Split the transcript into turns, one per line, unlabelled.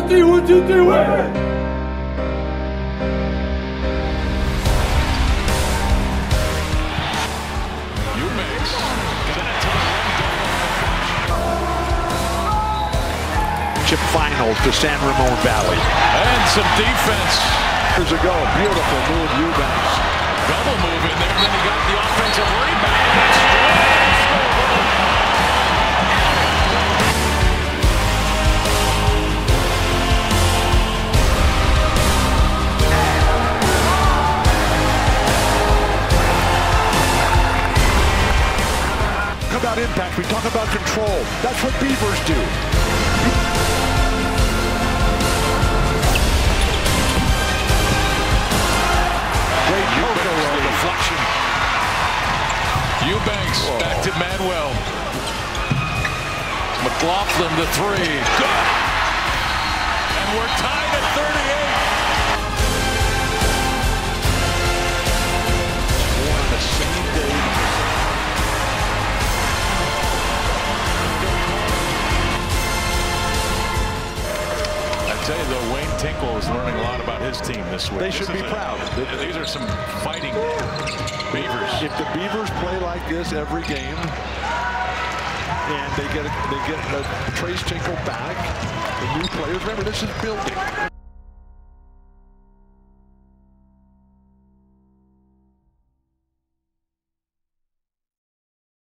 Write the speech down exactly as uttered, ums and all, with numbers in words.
one, three, one, two, three, win!
Final to San Ramon Valley.
And some defense.
Years ago, beautiful move, Eubanks.
Double move in there, then he got the offensive rebound.
Talk about impact, we talk about control. That's what Beavers do.
Eubanks Whoa. Back to Manuel. McLaughlin the three. Good. And we're tied at thirty-eight.
On the same day.
I tell you though, Wayne Tinkle is learning a lot about his team this week.
They should
this
be proud.
A, these are some fighting Beavers.
If the Beavers play like this every game, and they get a, they get a Trace Tinkle back, the new players. Remember, this is building.